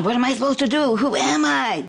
What am I supposed to do? Who am I?